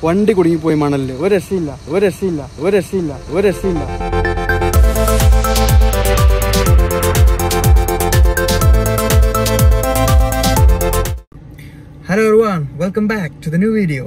വണ്ടി കുടുങ്ങിപ്പോയി മണലില്. ഒരു രക്ഷയില്ല. Hello everyone, welcome back to the new video.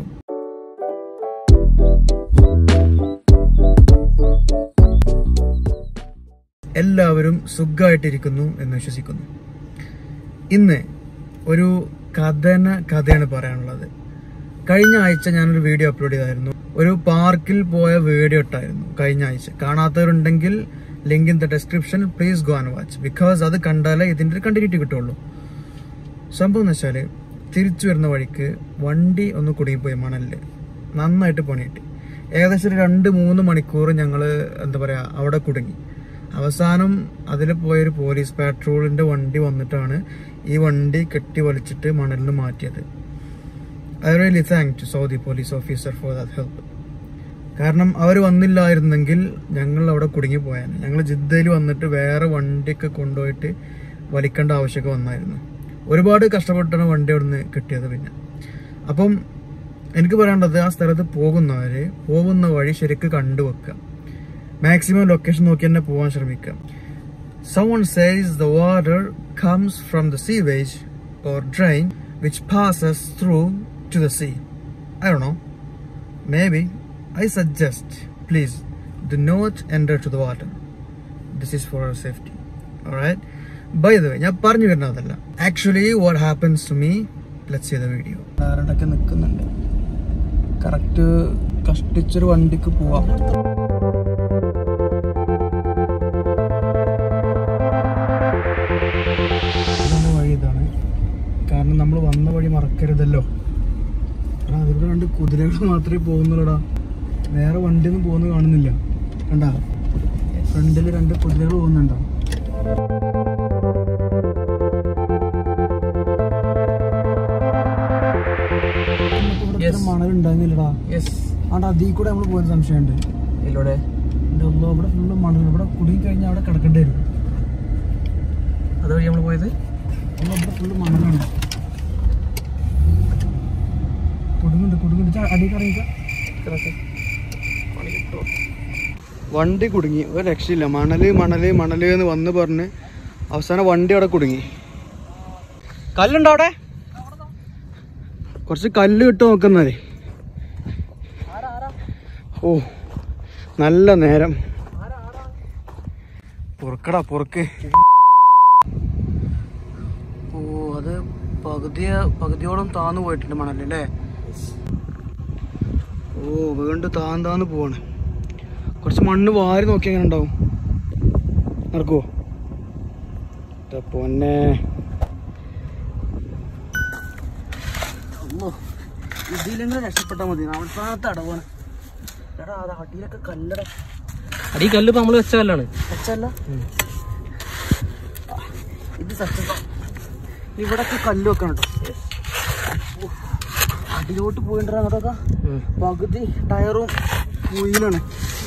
എല്ലാവരും സുഖമായിട്ടിരിക്കുന്നു എന്ന് വിശ്വസിക്കുന്നു. ഇന്ന് ഒരു കഥയാണ് പറയാനുള്ളത്. കഴിഞ്ഞ ആഴ്ച ഞാനൊരു വീഡിയോ അപ്ലോഡ് ചെയ്തായിരുന്നു. ഒരു പാർക്കിൽ പോയ വീഡിയോ ഇട്ടായിരുന്നു കഴിഞ്ഞ ആഴ്ച. കാണാത്തവരുണ്ടെങ്കിൽ link in the description, please go and watch. Because അത് കണ്ടാലേ ഇതിന്റെ ഒരു കണ്ടിന്യൂറ്റി കിട്ടുള്ളൂ. സംഭവം എന്ന് വെച്ചാല് തിരിച്ചു വരുന്ന വഴിക്ക് വണ്ടി ഒന്ന് കുടുങ്ങിപ്പോയി മണലില്. നന്നായിട്ട് പണിയിട്ട് ഏകദേശം ഒരു 2-3 മണിക്കൂർ ഞങ്ങള് അവിടെ കുടുങ്ങി. അവസാനം അതിൽ പോയൊരു പോലീസ് പാട്രോളിന്റെ വണ്ടി വന്നിട്ടാണ് ഈ വണ്ടി കെട്ടി വലിച്ചിട്ട് മണലിൽ നിന്ന് മാറ്റിയത്. I really thank to Saudi police officer for that help. കാരണം അവർ വന്നില്ലായിരുന്നെങ്കിൽ ഞങ്ങൾ അവിടെ കുടുങ്ങിപ്പോയാണ്. ഞങ്ങൾ ജിദ്ദയിൽ വന്നിട്ട് വേറെ വണ്ടിയൊക്കെ കൊണ്ടുപോയിട്ട് വലിക്കേണ്ട ആവശ്യമൊക്കെ വന്നായിരുന്നു. ഒരുപാട് കഷ്ടപ്പെട്ടാണ് വണ്ടി അവിടെ നിന്ന് കിട്ടിയത്. പിന്നെ അപ്പം എനിക്ക് പറയാനുള്ളത്, ആ സ്ഥലത്ത് പോകുന്ന വഴി ശരിക്കും കണ്ടുവെക്കുക. മാക്സിമം ലൊക്കേഷൻ നോക്കി തന്നെ പോകാൻ ശ്രമിക്കുക. Someone says the water comes from the sewage or drain which passes through to the sea. I don't know. Maybe. I suggest, please, do not enter to the water. This is for our safety. Alright? By the way, ഞാൻ പറഞ്ഞു വരുന്നതല്ല. Actually, what happens to me, let's see the video. ആരടൊക്കെ നിൽക്കുന്നുണ്ട്. Correct കഷ്ടിച്ചൊരു വണ്ടിക്ക് പോവാം. വഴി ഇതാണ്. കാരണം നമ്മൾ വന്ന വഴി മറക്കരുതല്ലോ. അതിലൂടെ 2 കുതിരകൾ മാത്രമേ പോകുന്നുള്ളൂടാ. വേറെ വണ്ടിയൊന്നും പോകുന്നത് കാണുന്നില്ല. കണ്ടാ, ഫ്രണ്ടില് 2 കുതിരകൾ പോകുന്നുണ്ടോ? മണലുണ്ടായിരുന്നില്ലടാ. ആണ്ടാ, അതീ കൂടെ നമ്മള് പോയ സംശയമുണ്ട്. ഇവിടെ ഫുള്ള് മണൽ. ഇവിടെ കുടുങ്ങി കഴിഞ്ഞാൽ അവിടെ കിടക്കേണ്ടി വരും. അതുവഴി നമ്മൾ പോയത്. ഇവിടെ ഫുള്ള് മണലുണ്ട്. കുടുങ്ങുന്നുണ്ട്. വണ്ടി കുടുങ്ങി. ഒരു രക്ഷയില്ല. മണല് എന്ന് വന്ന് പറഞ്ഞ് അവസാനം വണ്ടി അവിടെ കുടുങ്ങി. കല്ലുണ്ടോ അവിടെ? കുറച്ച് കല്ല് ഇട്ട് നോക്കുന്നേ. ഓ, നല്ല നേരം. പൊറുക്ക്. ഓ, അത് പകുതിയോളം താന്നു പോയിട്ടുണ്ട് മണലല്ലേ. ഓ, വീണ്ടും താന്ന് പോവാണ്. കുറച്ച് മണ്ണ് വാരി നോക്കി എങ്ങനെ ഉണ്ടാവും. നടക്കുവോ? പൊന്നെ, ഇതിലെങ്കിലും രക്ഷപ്പെട്ടാൽ മതി. അവസാനത്തെ അടവാണ്. എടാ, അത് അടിയിലൊക്കെ കല്ലട. അടി കല്ല് ഇപ്പൊ നമ്മള് വെച്ചല്ല. ഇത് സത്യം. ഇവിടൊക്കെ കല്ല് വെക്കണം കേട്ടോ. അടിയിലോട്ട് പോയിട്ടാ അതൊക്കെ പകുതി ടയറും മുയിലാണ്.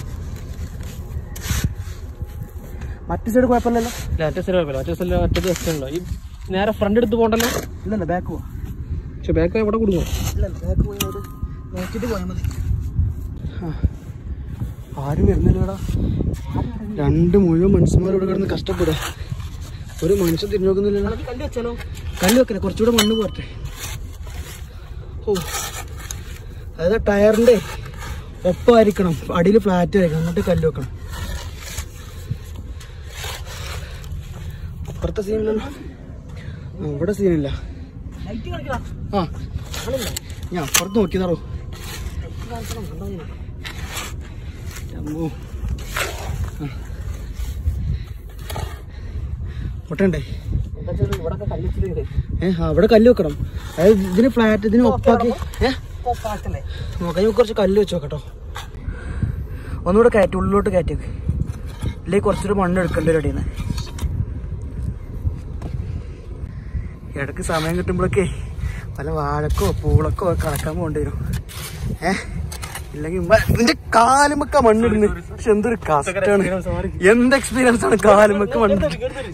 മറ്റു സൈഡ് കുഴപ്പമില്ലല്ലോ. മറ്റേ സൈഡ് കുഴപ്പമില്ല. മറ്റേത് വെച്ചിട്ടുണ്ടോ? ഈ നേരെ ഫ്രണ്ട് എടുത്ത് പോകണ്ടല്ലോ. ഇല്ലല്ല, ബാക്ക് പോവാ. പക്ഷെ ബാക്ക് എവിടെ കൊടുക്കുമോ? ഇല്ലല്ല, ബാക്ക് പോയി നോക്കിയിട്ട് പോയാൽ മതി. ആരും വരുന്നില്ലടാ. 2 മുഴുവൻ മനുഷ്യന്മാർ ഇവിടെ കിടന്ന് കഷ്ടപ്പെടുക. ഒരു മനുഷ്യൻ തിരിഞ്ഞു നോക്കുന്നില്ലല്ലോ. കല്ല് വെക്കണേ, കുറച്ചുകൂടെ മണ്ണ് പോരട്ടെ. ഓ, അതായത് ടയറിന്റെ ഒപ്പമായിരിക്കണം, അടിയിൽ ഫ്ലാറ്റ് ആയിരിക്കണം, എന്നിട്ട് കല്ല് വെക്കണം. അപ്പുറത്തെ സീനില്ലല്ലോ. ഇവിടെ സീനില്ല. ആ, ഞാൻ അപ്പുറത്ത് നോക്കിയതാറോ. പൊട്ടണ്ടേ? അവിടെ കല്ല് വെക്കണം. അതായത് ഇതിന് ഫ്ലാറ്റ്, ഇതിന് ഒപ്പാക്കി നോക്കാം. ഞാൻ കുറച്ച് കല്ല് വെച്ച് നോക്കട്ടോ. ഒന്നുകൂടെ കയറ്റി, ഉള്ളിലോട്ട് കയറ്റി വെക്ക്. ഇല്ലെങ്കിൽ കുറച്ചൊരു മണ്ണ് എടുക്കേണ്ടി വരും അടിയിൽ നിന്ന്. ഇടയ്ക്ക് സമയം കിട്ടുമ്പോഴൊക്കെ വല്ല വാഴക്കോ പൂളക്കോ കടക്കാൻ പോകേണ്ടി വരും. ഇല്ലെങ്കിൽ ഇതിന്റെ കാലുമൊക്കെ മണ്ണിടുന്നു. പക്ഷെ എന്തൊരു കഷ്ടാണ്. എന്ത് എക്സ്പീരിയൻസ് ആണ് കാലുമൊക്കെ മണ്ണ്.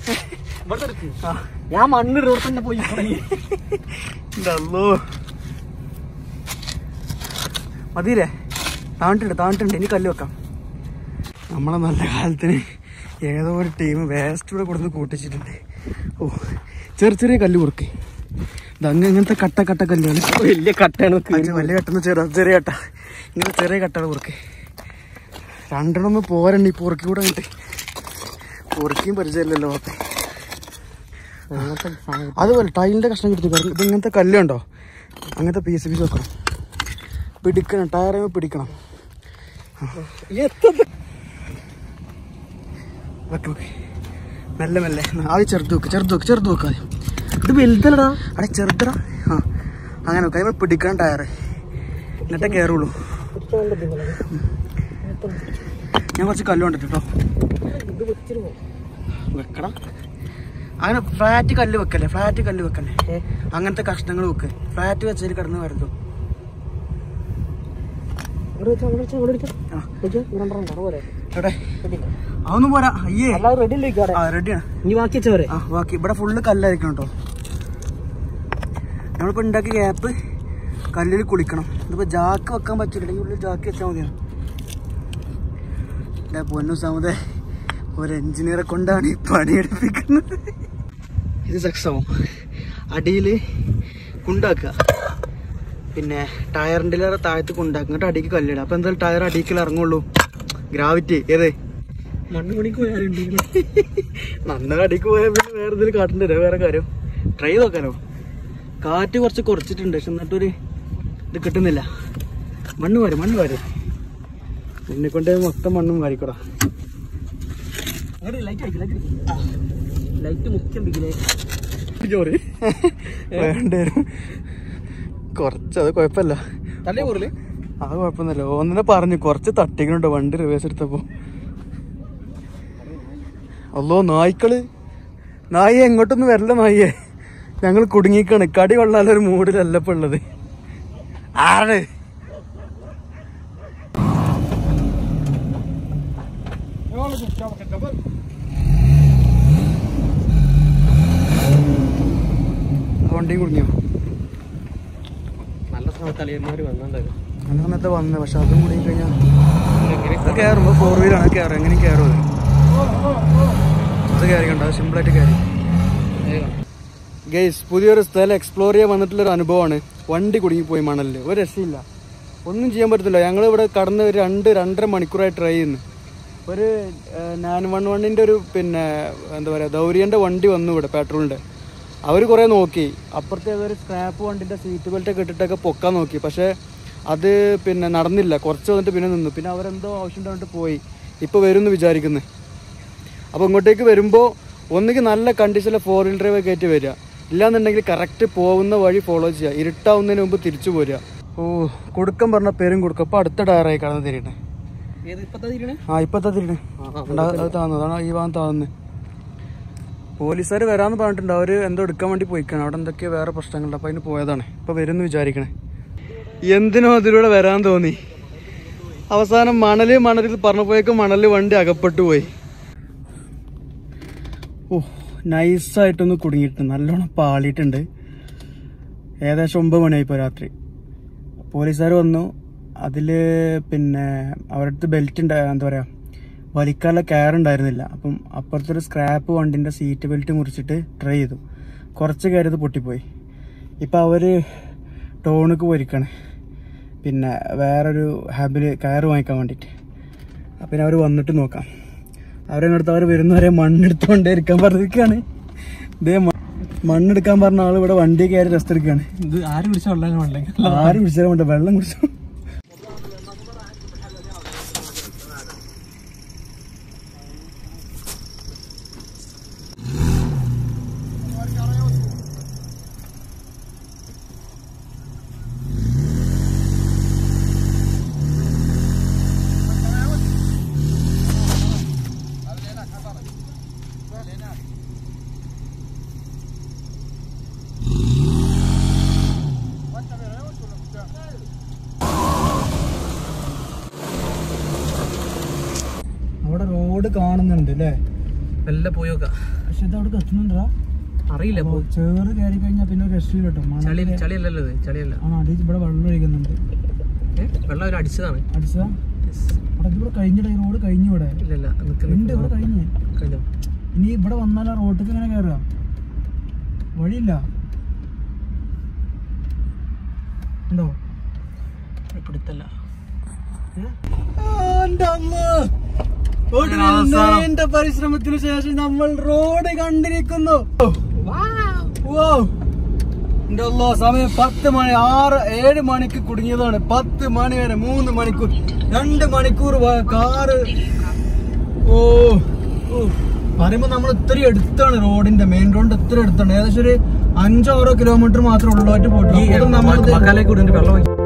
ഞാൻ മണ്ണിടോടെ തന്നെ പോയി തുടങ്ങി. മതിയില്ലേ? താണിട്ടുണ്ട് ഇനി കല്ല് വെക്കാം. നമ്മളെ നല്ല കാലത്തിന് ഏതോ ഒരു ടീം വേസ്റ്റ് കൂടെ കൊടുത്ത് കൂട്ടിച്ചിട്ടുണ്ട്. ഓ ചെറിയ കല്ല് കുറുക്കി ഇങ്ങനത്തെ കട്ട കല്ലുകൾ. വലിയ കട്ടയാണ്, വലിയ കട്ടെന്ന് ചെറിയ കട്ട. ഇങ്ങനെ ചെറിയ കട്ടകൾ കുറുക്കി. രണ്ടെണ്ണൊന്നും പോരണ്ട ഈ പൊറുക്കി കൂടെ കിട്ടി. പൊറുക്കിയും പരിചയമില്ലല്ലോ. അതുപോലെ ടൈലിന്റെ കഷ്ണം കിട്ടി. ഇത് ഇങ്ങനത്തെ കല്ല് കണ്ടോ? അങ്ങനത്തെ പീസ് വെക്കണം. പിടിക്കണം, ടയറേമ പിടിക്കണം. മെല്ലെ ആദ്യം ചെറുത് വെക്കുക. ഇത് വലുതല്ലടാ, അവിടെ ചെറുതടാ. ആ അങ്ങനെ വെക്കാം. ഇവിടെ പിടിക്കണം ടയറ്, എന്നിട്ടേ കയറുള്ളൂ. ഞാൻ കുറച്ച് കല്ല് കൊണ്ടിട്ടോ വെക്കണം. അങ്ങനെ ഫ്ലാറ്റ് കല്ല് വെക്കല്ലേ, അങ്ങനത്തെ കഷ്ണങ്ങൾ വെക്ക്. ഫ്ലാറ്റ് വെച്ചതിൽ കിടന്ന് വരുന്നു. അതൊന്നും പോരാ. അയ്യേ റെഡിയാണ്. ബാക്കി ഇവിടെ ഫുള്ള് കല്ലായിരിക്കണം കേട്ടോ. നമ്മളിപ്പോ ഉണ്ടാക്കിയ ഗ്യാപ്പ് കല്ലിൽ കുളിക്കണം. ഇതിപ്പോ ജാക്ക് വെക്കാൻ പറ്റില്ല, ഈ ഉള്ളിൽ ജാക്ക് വെച്ചാൽ മതിയാണ്. എന്റെ പൊന്നു സമുദായ, ഒരു എഞ്ചിനീയറെ കൊണ്ടാണ് ഈ പണിയെടുപ്പിക്കുന്നത്. ഇത് സക്സസ് ആവും. അടിയിൽ കുണ്ടാക്കുക, പിന്നെ ടയറിൻ്റെ താഴത്ത് കുണ്ടാക്കുക, എന്നിട്ട് അടിക്ക് കല്ലിടുക. അപ്പൊ എന്തായാലും ടയർ അടിക്കൽ ഇറങ്ങുള്ളൂ. ഗ്രാവിറ്റി ഏത് മണ്ണ് പണിക്ക് പോയാലുണ്ട്. നന്ന അടിക്ക് പോയാൽ പിന്നെ വേറെ എന്തെങ്കിലും കാട്ടേണ്ടി വരും. വേറെ കാര്യം ട്രൈ ചെയ്ത് നോക്കാനോ. കാറ്റ് കുറച്ചിട്ടുണ്ട്, പക്ഷെ എന്നിട്ടൊരു ഇത് കിട്ടുന്നില്ല. മണ്ണ് വാരും എന്നെ കൊണ്ട് മൊത്തം മണ്ണും വാരിക്കൂടാ. ലൈറ്റ് മുഖ്യം ചോറ് വേണ്ടേരും കുറച്ച്. അത് കുഴപ്പമില്ല, അത് കുഴപ്പമൊന്നുമില്ല. ഒന്നിനെ പറഞ്ഞു കുറച്ച് തട്ടിക്കണുണ്ടോ വണ്ടി റിവേഴ്സ് എടുത്തപ്പോ. അല്ലോ നായി എങ്ങോട്ടൊന്നും വരല്ല. നായിയെ ഞങ്ങൾ കുടുങ്ങിക്കാണ്. കടി കൊള്ളാലൊരു മൂഡിലല്ല ഇപ്പൊ ഉള്ളത്. ആരാണ് വണ്ടിയും കുടുങ്ങിയോ? നല്ല സമയത്ത് വന്നത്, പക്ഷെ അതും കൂടി കഴിഞ്ഞാൽ കയറുമ്പോ 4 വീലാണ് കയറും. എങ്ങനെയും കയറും. അത് കയറിക്കണ്ട, സിമ്പിളായിട്ട് കയറി. ഗൈസ്, പുതിയൊരു സ്ഥലം എക്സ്പ്ലോർ ചെയ്യാൻ വന്നിട്ടുള്ളൊരു അനുഭവമാണ്. വണ്ടി കുടുങ്ങിപ്പോയി മണലിൽ. ഒരു രക്ഷയില്ല, ഒന്നും ചെയ്യാൻ പറ്റത്തില്ല. ഞങ്ങളിവിടെ കടന്ന് 2-2.5 മണിക്കൂറായി ട്രൈ ചെയ്യുന്നു. ഒരു 911-ൻ്റെ ഒരു പിന്നെ എന്താ പറയുക ദൗര്യൻ്റെ വണ്ടി വന്നു ഇവിടെ, പെട്രോളിൻ്റെ. അവർ കുറേ നോക്കി. അപ്പുറത്തെ ഏതൊരു സ്ക്രാപ്പ് വണ്ടിൻ്റെ സീറ്റ് ബെൽറ്റൊക്കെ ഇട്ടിട്ടൊക്കെ പൊക്കാൻ നോക്കി. പക്ഷേ അത് പിന്നെ നടന്നില്ല. കുറച്ച് വന്നിട്ട് പിന്നെ നിന്നു. പിന്നെ അവരെന്തോ ആവശ്യം ഉണ്ടായിട്ട് പോയി. ഇപ്പോൾ വരുമെന്ന് വിചാരിക്കുന്നത്. അപ്പോൾ ഇങ്ങോട്ടേക്ക് വരുമ്പോൾ ഒന്നുകിൽ നല്ല കണ്ടീഷനിലെ 4 വീൽ ഡ്രൈവ് കയറ്റി വരിക, ഇല്ലാന്നുണ്ടെങ്കിൽ കറക്റ്റ് പോകുന്ന വഴി ഫോളോ ചെയ്യുക. ഇരുട്ടാവുന്നതിന് മുമ്പ് തിരിച്ചു പോരുക. ഓ കൊടുക്കാൻ പറഞ്ഞ പേരും കൊടുക്കും. അപ്പോൾ അടുത്ത ടയറായി കടന്ന് തിരിയണേ. ഇപ്പത്തെ തിരിയണേ അത് താന്നതാണ്. ഈ ഭാഗം താന്ന് പോലീസുകാർ വരാമെന്ന് പറഞ്ഞിട്ടുണ്ട്. അവർ എന്തോ എടുക്കാൻ വേണ്ടി പോയിക്കാണ്. അവിടെ എന്തൊക്കെയോ വേറെ പ്രശ്നങ്ങളുണ്ട്. അപ്പോൾ അതിന് പോയതാണ്. ഇപ്പോൾ വരുമെന്ന് വിചാരിക്കണേ. എന്തിനോ അതിലൂടെ വരാൻ തോന്നി. അവസാനം മണലിൽ പറഞ്ഞപ്പോഴേക്കും മണലിൽ വണ്ടി അകപ്പെട്ടു പോയി. ഓ നൈസായിട്ടൊന്ന് കുടുങ്ങിയിട്ടുണ്ട്. നല്ലോണം പാളിയിട്ടുണ്ട്. ഏകദേശം 9 മണിയായിപ്പോൾ രാത്രി. പോലീസുകാർ വന്നു. അതിൽ പിന്നെ അവരുടെ അടുത്ത് ബെൽറ്റ് എന്താ പറയുക വലിക്കാനുള്ള കെയർ ഉണ്ടായിരുന്നില്ല. അപ്പം അപ്പുറത്തൊരു സ്ക്രാപ്പ് വണ്ടിൻ്റെ സീറ്റ് ബെൽറ്റ് മുറിച്ചിട്ട് ട്രൈ ചെയ്തു. കുറച്ച് കയറിയത് പൊട്ടിപ്പോയി. ഇപ്പം അവർ ടൗണിക്ക് പോയിരിക്കുകയാണ്, പിന്നെ വേറൊരു ഹാബിൽ കയർ വാങ്ങിക്കാൻ വേണ്ടിയിട്ട്. പിന്നെ അവർ വന്നിട്ട് നോക്കാം. അവരെടുത്ത് അവർ വരുന്നവരെ മണ്ണെടുത്തുകൊണ്ടേ ഇരിക്കാൻ പറഞ്ഞിരിക്കുകയാണ്. ഇതേ മണ്ണെടുക്കാൻ പറഞ്ഞ ആൾ ഇവിടെ വണ്ടി കയറി റെസ്റ്റ് എടുക്കുകയാണ്. ഇത് ആരും വിളിച്ചാലും വേണ്ട, വെള്ളം കുടിച്ചോ. അവിടെ റോഡ് കാണുന്നുണ്ട് അല്ലേ? എല്ലാം പോയോക്ക. പക്ഷെ ഇത് അവിടെ എത്തുന്നുണ്ടാ അറിയില്ല. ചേറ് കയറി കഴിഞ്ഞാൽ പിന്നെ ഒരു രക്ഷയില്ല കേട്ടോ. ചളിയല്ലല്ലോ, ചളിയല്ല. അടിയിൽ ഇവിടെ വെള്ളം ഒഴിക്കുന്നുണ്ട്. വെള്ളം ഒരു അടിച്ചതാണ്. അടിച്ചതാ? ഇവിടെ കഴിഞ്ഞിട ഈ റോഡ് കഴിഞ്ഞു ഇവിടെ. ഇല്ലല്ല ഉണ്ട് ഇവിടെ കഴിഞ്ഞു. ഇനി ഇവിടെ വന്നാൽ ആ റോഡിലേക്ക് ഇങ്ങനെ കയറുക, വഴിയില്ല. ഉണ്ടോ? പിടുത്തല്ല. എന്റെ പരിശ്രമത്തിന് ശേഷം നമ്മൾ റോഡ് കണ്ടിരിക്കുന്നു. സമയം 10 മണി, 7 മണിക്ക് കുടുങ്ങിയതാണ്. 10 മണി വരെ 3 മണിക്കൂർ, 2 മണിക്കൂർ കാറ്. പറയുമ്പോ നമ്മൾ ഇത്രയും അടുത്താണ്, റോഡിന്റെ മെയിൻ റോഡ് ഇത്ര അടുത്താണ്. ഏകദേശം ഒരു 5-6 കിലോമീറ്റർ മാത്രമേ ഉള്ളൂ. വെള്ളം